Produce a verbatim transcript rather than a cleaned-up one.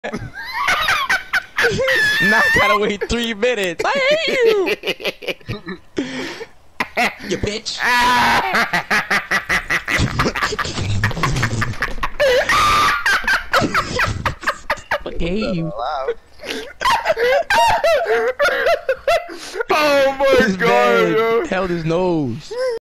Now I gotta wait three minutes. I hate you. You bitch. Game. Oh my god, yo. Held his nose.